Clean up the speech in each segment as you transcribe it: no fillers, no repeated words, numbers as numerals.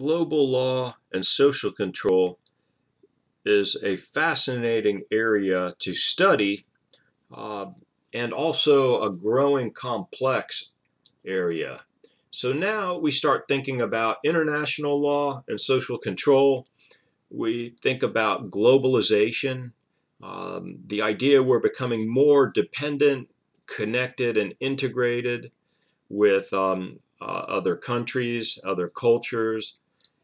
Global law and social control is a fascinating area to study uh, and also a growing complex area. So now we start thinking about international law and social control. We think about globalization, the idea we're becoming more dependent, connected, and integrated with other countries, other cultures.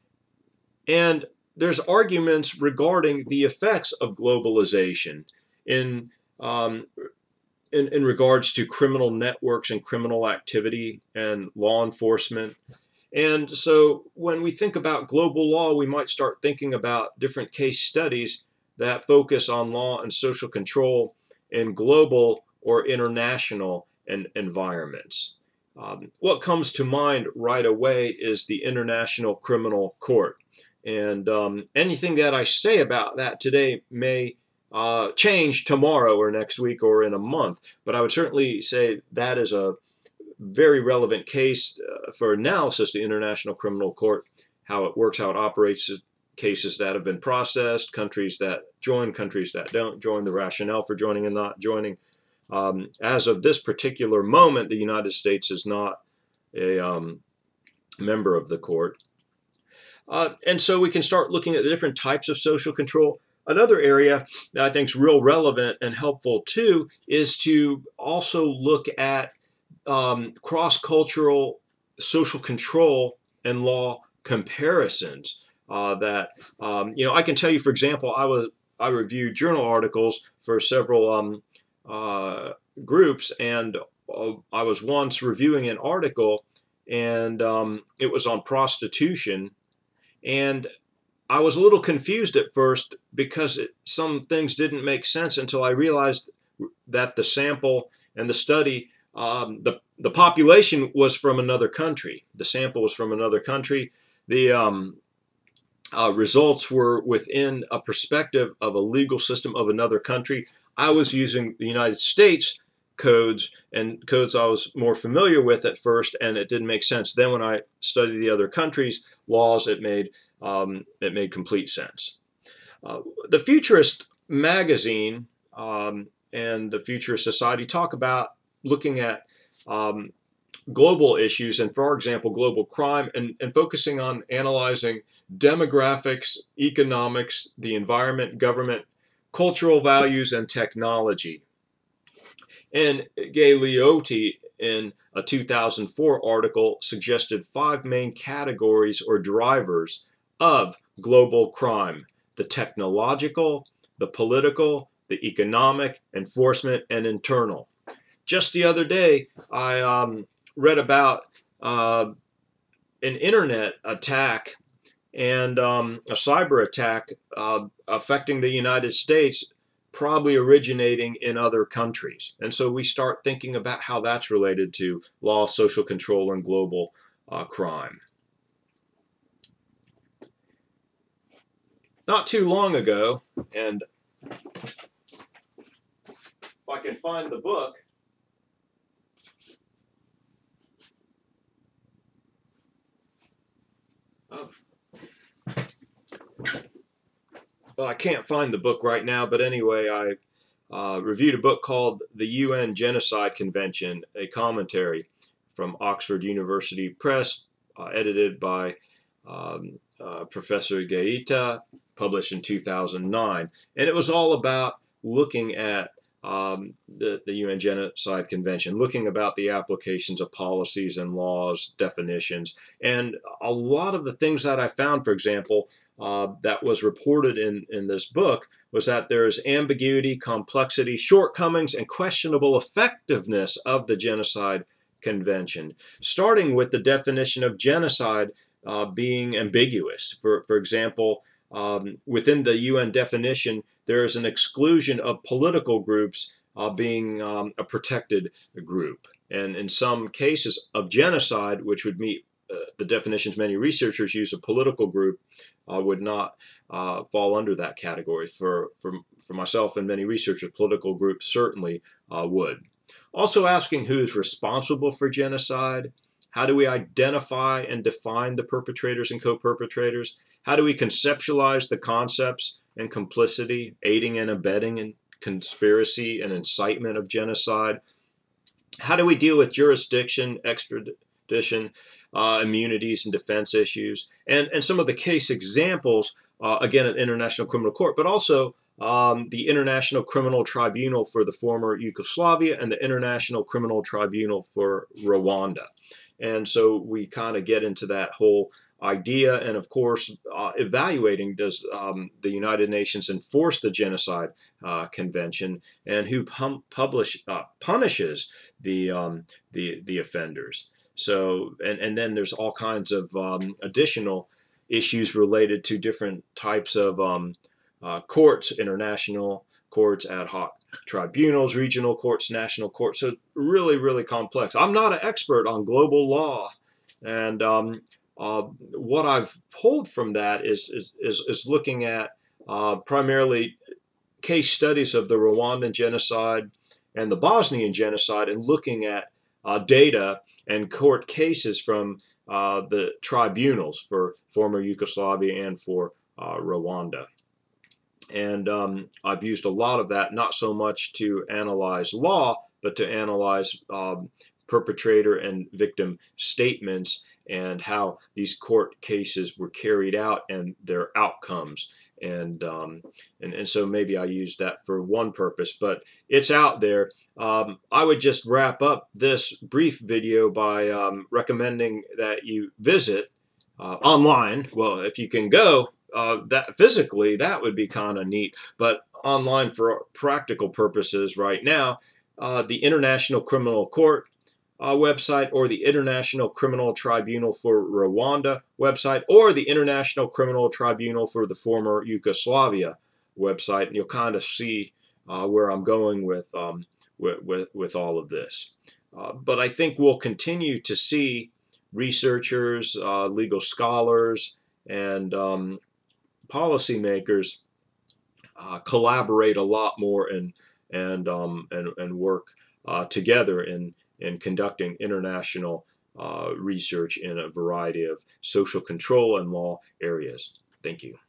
And there's arguments regarding the effects of globalization in, um, in regards to criminal networks and criminal activity and law enforcement. And so when we think about global law, we might start thinking about different case studies that focus on law and social control in global or international environments. What comes to mind right away is the International Criminal Court. And anything that I say about that today may change tomorrow or next week or in a month. But I would certainly say that is a very relevant case for analysis, the International Criminal Court, how it works, how it operates, cases that have been processed, countries that join, countries that don't join, the rationale for joining and not joining. As of this particular moment, the United States is not a member of the court. And so we can start looking at the different types of social control. Another area that I think is real relevant and helpful too is to also look at cross-cultural social control and law comparisons. I can tell you, for example, I reviewed journal articles for several groups, and I was once reviewing an article, and it was on prostitution, and I was a little confused at first because some things didn't make sense until I realized that the sample and the study, the population was from another country. The sample was from another country. The results were within a perspective of a legal system of another country. I was using the United States codes and codes I was more familiar with at first, and it didn't make sense. Then when I studied the other countries' laws, it made complete sense. The Futurist magazine and the Futurist Society talk about looking at global issues, and for example, global crime, and focusing on analyzing demographics, economics, the environment, government, cultural values, and technology. And Gay Liotti, in a 2004 article, suggested 5 main categories or drivers of global crime: the technological, the political, the economic, enforcement, and internal. Just the other day, I read about an internet attack and a cyber attack affecting the United States, probably originating in other countries. And so we start thinking about how that's related to law, social control, and global crime. Not too long ago, and if I can find the book, well, I can't find the book right now, but anyway, I reviewed a book called The UN Genocide Convention, a commentary from Oxford University Press, edited by Professor Gaeta, published in 2009. And it was all about looking at the UN Genocide Convention, looking about the applications of policies and laws, definitions, and a lot of the things that I found, for example, that was reported in this book was that there is ambiguity, complexity, shortcomings, and questionable effectiveness of the Genocide Convention, starting with the definition of genocide being ambiguous. For example, within the UN definition, there is an exclusion of political groups being a protected group. And in some cases of genocide, which would meet the definitions many researchers use, a political group would not fall under that category. For myself and many researchers, political groups certainly would. Also asking who is responsible for genocide, How do we identify and define the perpetrators and co-perpetrators? How do we conceptualize the concepts and complicity, aiding and abetting and conspiracy and incitement of genocide? How do we deal with jurisdiction, extradition, immunities, and defense issues? And some of the case examples, again, at International Criminal Court, but also the International Criminal Tribunal for the former Yugoslavia and the International Criminal Tribunal for Rwanda. And so we kind of get into that whole idea, and of course, evaluating, does the United Nations enforce the Genocide Convention, and who punishes the offenders. So, and then there's all kinds of additional issues related to different types of courts, international courts, ad hoc tribunals, regional courts, national courts. So really, really complex. I'm not an expert on global law, and what I've pulled from that is looking at primarily case studies of the Rwandan genocide and the Bosnian genocide, and looking at data and court cases from the tribunals for former Yugoslavia and for Rwanda. And I've used a lot of that, not so much to analyze law, but to analyze perpetrator and victim statements and how these court cases were carried out and their outcomes. And so maybe I used that for one purpose, but it's out there. I would just wrap up this brief video by recommending that you visit online. Well, if you can go that physically, that would be kind of neat, but online for practical purposes right now, the International Criminal Court website, or the International Criminal Tribunal for Rwanda website, or the International Criminal Tribunal for the former Yugoslavia website, and you'll kind of see where I'm going with all of this. But I think we'll continue to see researchers, legal scholars, and policymakers collaborate a lot more and work together in conducting international research in a variety of social control and law areas. Thank you.